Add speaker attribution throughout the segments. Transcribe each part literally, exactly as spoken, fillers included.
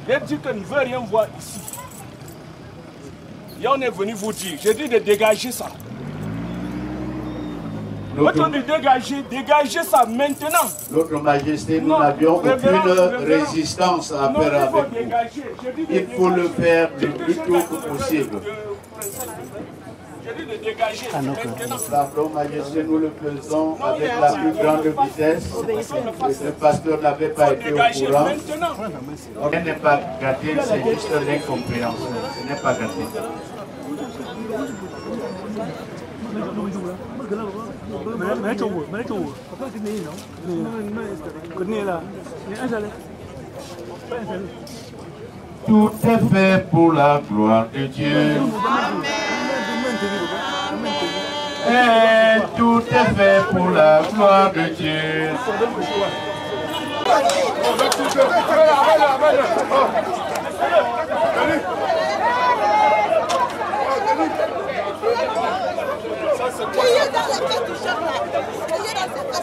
Speaker 1: J'ai dit que je ne veux rien voir ici. Et on est venu vous dire, j'ai dit de dégager ça. Votre de dégager, dégager ça maintenant.
Speaker 2: Votre Majesté, nous n'avions aucune résistance à
Speaker 1: non,
Speaker 2: faire avec vous.
Speaker 1: Dégager.
Speaker 2: Il faut le faire le plus tôt que possible.
Speaker 1: J'ai dit de dégager maintenant.
Speaker 2: Pardon, Majesté, nous le faisons avec la plus grande vitesse. Le pasteur n'avait pas été au courant. Ce n'est pas gâté, c'est juste l'incompréhension. Ce n'est pas gâté. Tout est fait pour la gloire de Dieu. Et tout est fait pour la gloire de Dieu.
Speaker 3: Criez dans la tête du chef là. Criez dans cette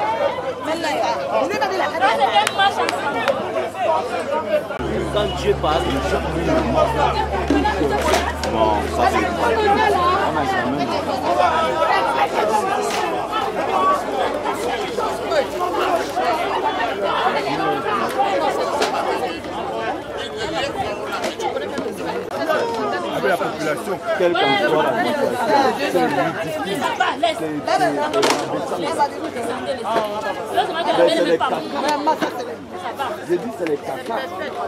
Speaker 3: association.
Speaker 4: Quand Dieu parle, les gens bon, ça c'est
Speaker 5: la population,
Speaker 4: quelle qu'en soit la c'est les caca. J'ai dit c'est les caca.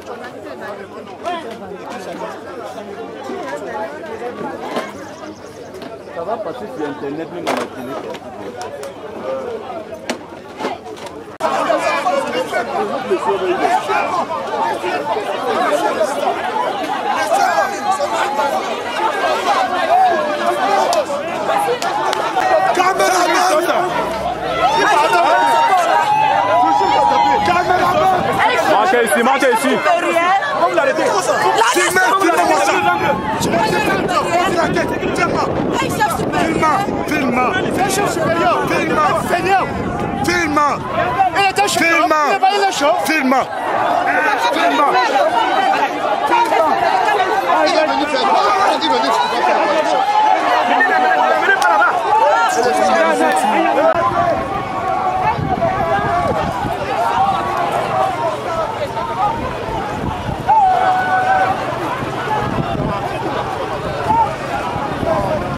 Speaker 4: Ça va passer sur internet même à la télé.
Speaker 5: Marchez ici, marchez ici. Comment vous l'arrêtez? Filme, chef supérieur, filme, Seigneur, filme, il était chaud, il est chaud, filme, filme, il est venu faire quoi? Il est venu faire quoi?